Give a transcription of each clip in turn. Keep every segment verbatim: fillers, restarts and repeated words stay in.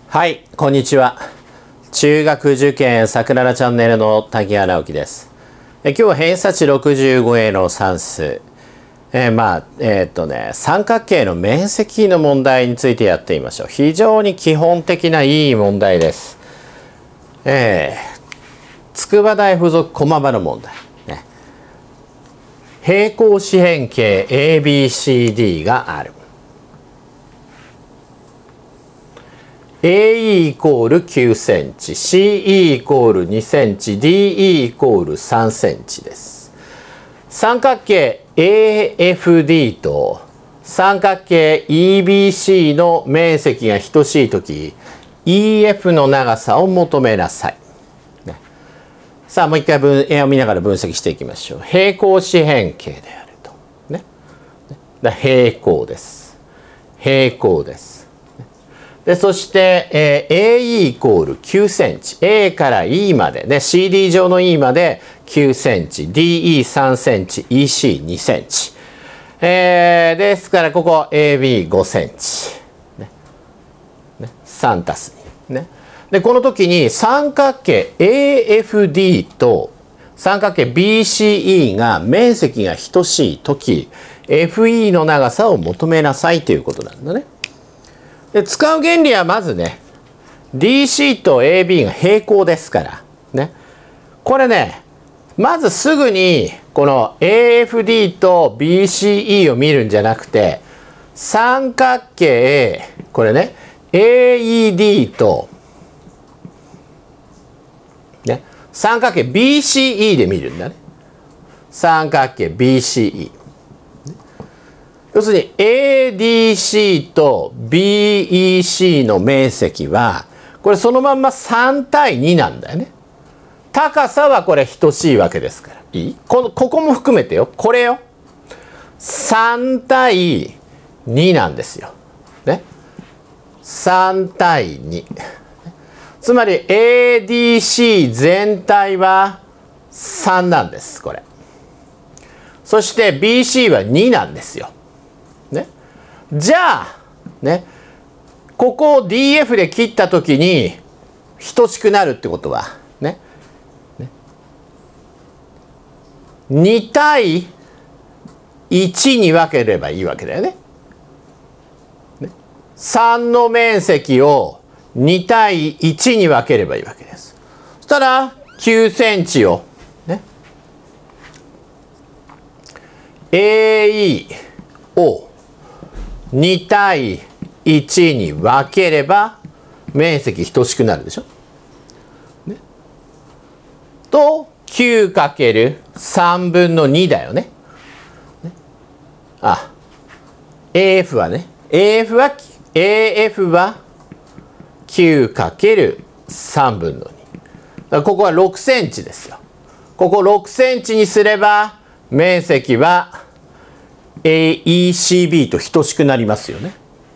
はい、こんにちは。中学受験さくららチャンネルの滝原直樹です。え今日は偏差値ろくじゅうごへの算数。えー、まあ、えー、っとね、三角形の面積の問題についてやってみましょう。非常に基本的ないい問題です。えー、筑波大附属駒場の問題。ね、平行四辺形 エービーシーディー がある。エーイー イコールきゅうセンチ、シーイー イコールにセンチ、ディーイー イコールさんセンチです。三角形 エーエフディー と三角形 イービーシー の面積が等しいとき、イーエフ の長さを求めなさい。ね、さあ、もう一回分絵を見ながら分析していきましょう。平行四辺形であると。ね、だ平行です。平行です。でそして、えー、エーイー イコールきゅうセンチ A から E まで、ね、シーディー 上の E まできゅうセンチ ディーイーさんセンチ イーシーにセンチ、えー、ですからここ エービーごセンチ、ねね、さんたすに、ね、でこの時に三角形 エーエフディー と三角形 ビーシーイー が面積が等しい時 エフイー の長さを求めなさいということなんだね。で使う原理はまずね ディーシー と エービー が平行ですからね、これねまずすぐにこの エーエフディー と ビーシーイー を見るんじゃなくて三角形これね エーイーディー と、ね、三角形 ビーシーイー で見るんだね。三角形 ビーシーイー、要するに エーディーシー と ビーイーシー の面積はこれそのまんまさんたいになんだよね。高さはこれ等しいわけですから。いい？このここも含めてよ。これよ。さんたいになんですよ。ね。さんたいに。つまり エーディーシー 全体はさんなんです。これ。そして ビーシー はになんですよ。ね、じゃあ、ね、ここを ディーエフ で切ったときに等しくなるってことは、ねね、にたいいちに分ければいいわけだよね。ねさんの面積をにたいいちに分ければいいわけです。そしたらきゅうセンチを、ね、エーイー をにたいいちに分ければ面積等しくなるでしょ。ね、と きゅうかけるさんぶんのにだよね。ねあ エーエフ はね エーエフ は エーエフ は きゅうかけるさんぶんのに。だからここはろくセンチですよ。こころくセンチにすれば面積はエーイーシービー と等しくなりますよね。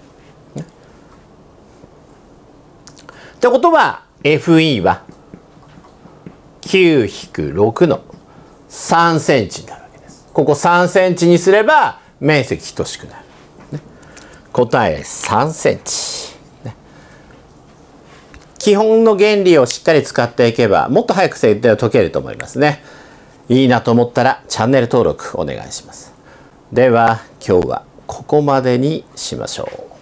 ってことは エフイー はきゅうひくろくのさんセンチになるわけです。ここさんセンチにすれば面積等しくなる。ね、答えさんセンチ、ね。基本の原理をしっかり使っていけばもっと早く設定を解けると思いますね。いいなと思ったらチャンネル登録お願いします。では今日はここまでにしましょう。